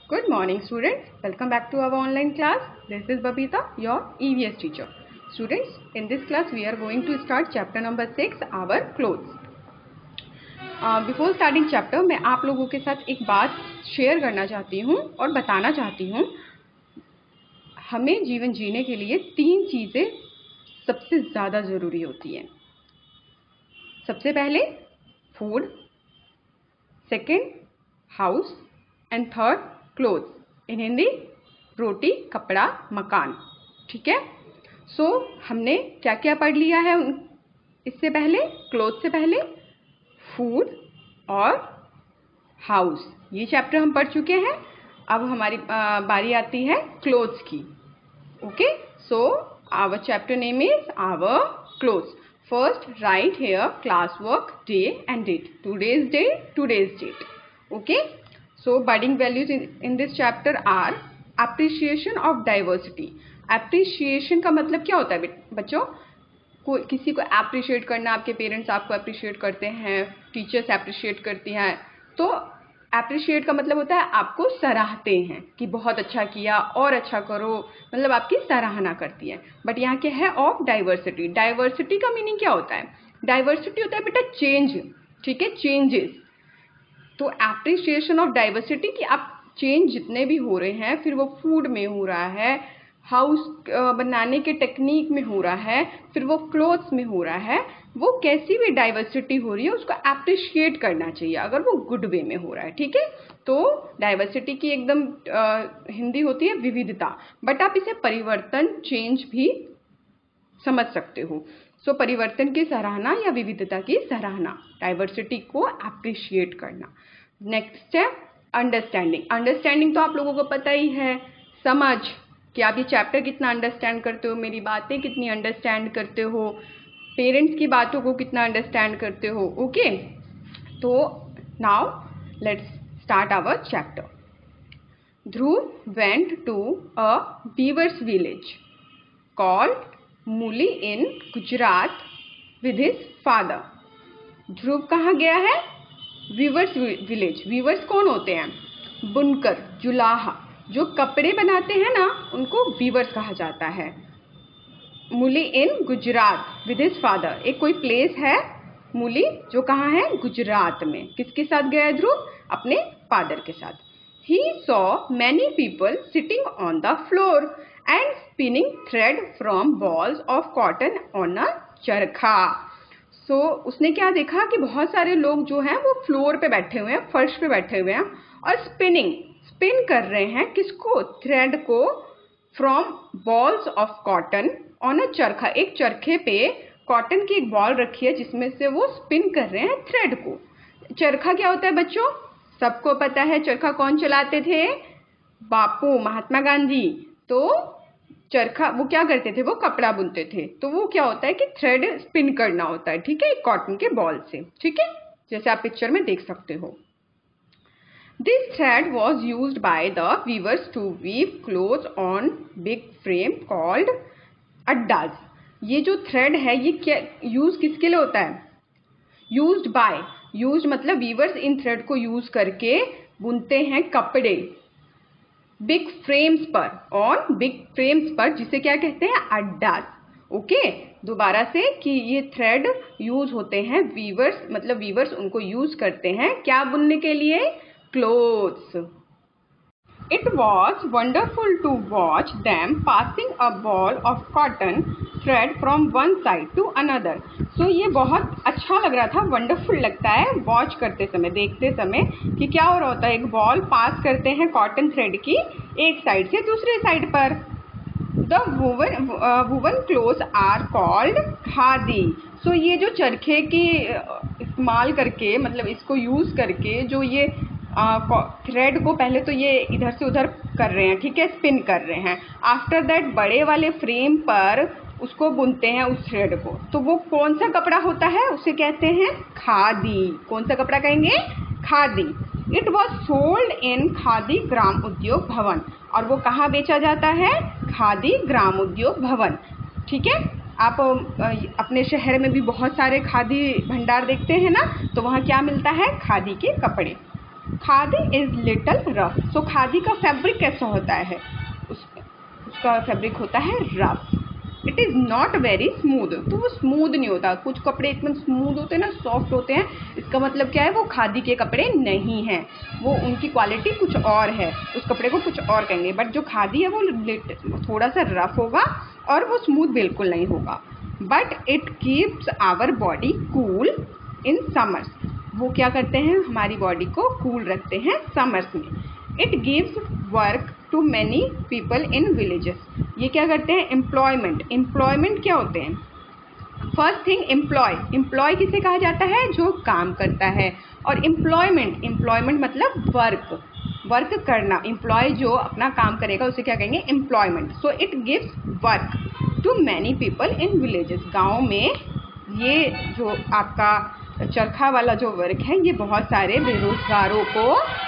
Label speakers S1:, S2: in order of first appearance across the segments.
S1: Good morning students, welcome back to our online class. This is Babita, your EVS teacher. Students, in this class we are going to start chapter number 6, our clothes. Before starting chapter, मैं आप लोगों के साथ एक बात share करना चाहती हूँ और बताना चाहती हूँ. हमें जीवन जीने के लिए 3 चीज़ें सबसे ज़्यादा ज़रूरी होती हैं. सबसे पहले food, second house and third clothes. In Hindi रोटी, कपड़ा, मकान. ठीक है. सो हमने क्या क्या पढ़ लिया है इससे पहले? क्लोथ से पहले फूड और हाउस, ये चैप्टर हम पढ़ चुके हैं. अब हमारी बारी आती है क्लोथ्स की. Okay, so our chapter name is our clothes. First, write here class work, day and date. Today's day, today's date. Okay. So, budding values in this chapter are appreciation of diversity. Appreciation का मतलब क्या होता है बच्चों? किसी को appreciate करना, आपके पेरेंट्स आपको appreciate करते हैं, टीचर्स appreciate करती हैं. तो appreciate का मतलब होता है आपको सराहते हैं कि बहुत अच्छा किया और अच्छा करो, मतलब आपकी सराहना करती है. बट यहाँ क्या है? Of diversity. डाइवर्सिटी का मीनिंग क्या होता है? डाइवर्सिटी होता है बेटा चेंज. ठीक है, चेंजेस. तो एप्रिसिएशन ऑफ डाइवर्सिटी कि आप चेंज जितने भी हो रहे हैं, फिर वो फूड में हो रहा है, हाउस बनाने के टेक्निक में हो रहा है, फिर वो क्लोथ्स में हो रहा है, वो कैसी भी डाइवर्सिटी हो रही है उसको अप्रिशिएट करना चाहिए अगर वो गुड वे में हो रहा है. ठीक है. तो डाइवर्सिटी की एकदम हिंदी होती है विविधता, बट आप इसे परिवर्तन, चेंज भी समझ सकते हो. सो परिवर्तन की सराहना या विविधता की सराहना, डाइवर्सिटी को अप्रिशिएट करना. नेक्स्ट है अंडरस्टैंडिंग. अंडरस्टैंडिंग तो आप लोगों को पता ही है, समझ कि आप ये चैप्टर कितना अंडरस्टैंड करते हो, मेरी बातें कितनी अंडरस्टैंड करते हो, पेरेंट्स की बातों को कितना अंडरस्टैंड करते हो. ओके, तो now let's start our chapter. Dhruv went to a weavers village called Mooli in Gujarat with his father. Dhruv कहाँ गया है? Viewers village. वीवर्स कौन होते हैं? बुनकर, जुलाहा, जो कपड़े बनाते हैं ना, उनको वीवर्स कहा जाता है. Mooli in Gujarat with his father. एक कोई प्लेस है मूली जो कहाँ है? गुजरात में. किसके साथ गया है ध्रुव? अपने फादर के साथ. He saw many people sitting on the floor and spinning thread from balls of cotton on a चरखा. सो उसने क्या देखा कि बहुत सारे लोग जो हैं वो फ्लोर पे बैठे हुए हैं, फर्श पे बैठे हुए हैं और स्पिन कर रहे हैं. किसको? थ्रेड को. From balls of cotton on a charkha. एक चरखे पे कॉटन की एक बॉल रखी है जिसमें से वो स्पिन कर रहे हैं थ्रेड को. चरखा क्या होता है बच्चों? सबको पता है. चरखा कौन चलाते थे? बापू, महात्मा गांधी. तो चरखा वो क्या करते थे? वो कपड़ा बुनते थे. तो वो क्या होता है कि थ्रेड स्पिन करना होता है. ठीक है, कॉटन के बॉल से. ठीक है, जैसे आप पिक्चर में देख सकते हो. This thread was used by the weavers to weave clothes on big frame called addas. ये जो थ्रेड है ये क्या यूज किसके लिए होता है? Used by. यूज मतलब वीवर्स इन थ्रेड को यूज करके बुनते हैं कपड़े बिग फ्रेम्स पर, ऑन बिग फ्रेम्स पर, जिसे क्या कहते हैं? अड्डास. ओके, दोबारा से कि ये थ्रेड यूज होते हैं वीवर्स, मतलब वीवर्स उनको यूज करते हैं क्या बुनने के लिए? Clothes. It was wonderful to watch them passing a ball of cotton thread from one side to another. So ये बहुत अच्छा लग रहा था, वंडरफुल लगता है वॉच करते समय, देखते समय कि क्या हो रहा होता है. एक बॉल पास करते हैं कॉटन थ्रेड की एक साइड से दूसरे साइड पर. The woven clothes are called khadi. So ये जो चरखे की इस्तेमाल करके, मतलब इसको यूज करके जो ये थ्रेड को पहले तो ये इधर से उधर कर रहे हैं, ठीक है, स्पिन कर रहे हैं. आफ्टर दैट बड़े वाले फ्रेम पर उसको बुनते हैं उस थ्रेड को. तो वो कौन सा कपड़ा होता है? उसे कहते हैं खादी. कौन सा कपड़ा कहेंगे? Khadi. It was sold in Khadi Gram Udyog Bhavan. और वो कहाँ बेचा जाता है? खादी ग्राम उद्योग भवन. ठीक है, आप अपने शहर में भी बहुत सारे खादी भंडार देखते हैं ना, तो वहाँ क्या मिलता है? खादी के कपड़े. Khadi is little rough. So khadi का फैब्रिक कैसा होता है? उसका फैब्रिक होता है rough. It is not very smooth. तो वो स्मूथ नहीं होता। कुछ कपड़े एकदम स्मूथ होते हैं ना, सॉफ्ट होते हैं, इसका मतलब क्या है? वो खादी के कपड़े नहीं हैं, वो उनकी क्वालिटी कुछ और है, उस कपड़े को कुछ और कहेंगे। बट जो खादी है वो थोड़ा सा रफ होगा और वो स्मूथ बिल्कुल नहीं होगा। But it keeps our body cool in summers. वो क्या करते हैं? हमारी बॉडी को कूल रखते हैं समर्स में। It gives work to many people in villages. ये क्या करते हैं? एम्प्लॉयमेंट क्या होते हैं? फर्स्ट थिंग एम्प्लॉय किसे कहा जाता है? जो काम करता है। और एम्प्लॉयमेंट मतलब वर्क करना। एम्प्लॉय जो अपना काम करेगा उसे क्या कहेंगे? Employment. So it gives work to many people in villages. गाँव में ये जो आपका चरखा वाला जो वर्क है, ये बहुत सारे बेरोजगारों को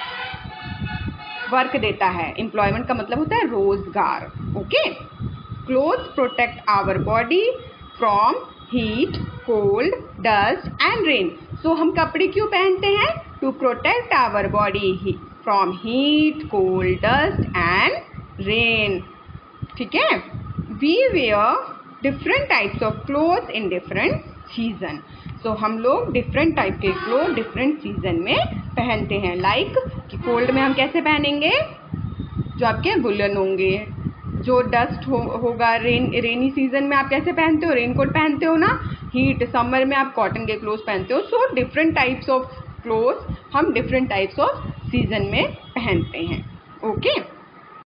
S1: वर्क देता है। एम्प्लॉयमेंट का मतलब होता है रोजगार। Okay. Clothes protect our body from heat, cold, dust and rain. So हम कपड़े क्यों पहनते हैं? To protect our body from heat, cold, dust and rain. ठीक है। We wear different types of cloth in different season. सो हम लोग डिफरेंट टाइप के क्लोथ डिफरेंट सीजन में पहनते हैं। लाइक कि कोल्ड में हम कैसे पहनेंगे? जो आपके वुलन होंगे। जो डस्ट होगा रेनी सीजन में आप कैसे पहनते हो? रेनकोट पहनते हो ना। हीट समर में आप कॉटन के क्लोथ पहनते हो। So different types of cloth हम डिफरेंट टाइप्स ऑफ सीजन में पहनते हैं। ओके।